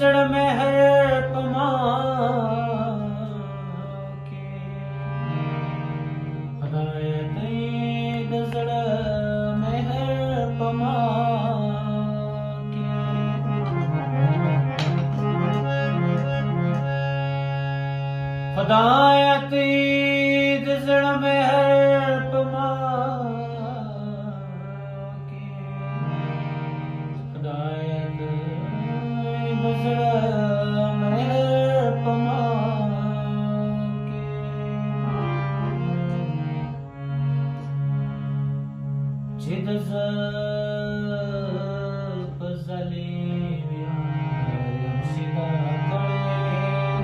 زړه مهر پما کې خدای دې د زړه مهر پما کې خدای دې د زړه مهر پما کې خدای چې د زړه په ظالم یم سیدا کړې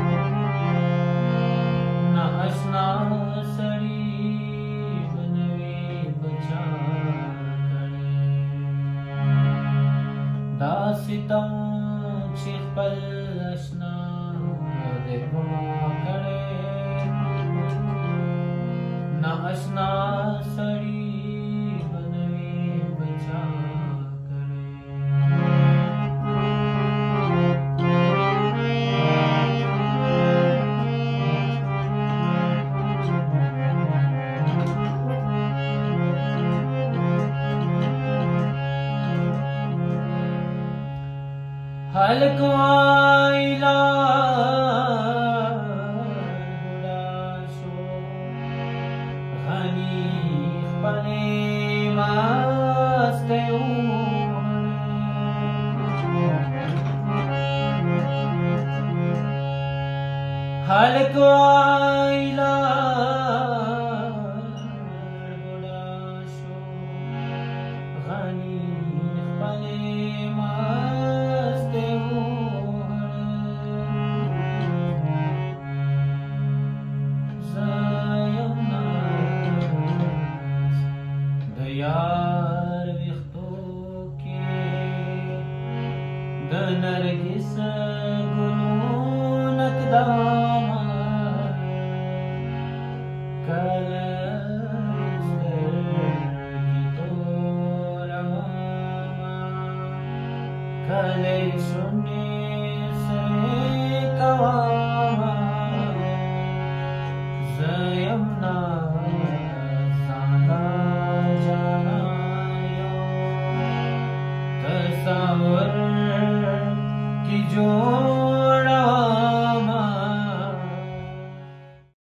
نه اشنا سړي بنوي بچا کړې داسې دم چې خپل اشنا دې پما کړې نه اشنا سړي خلق وایلا بوډا شو غني خپلې ماسته یو خلق وایلا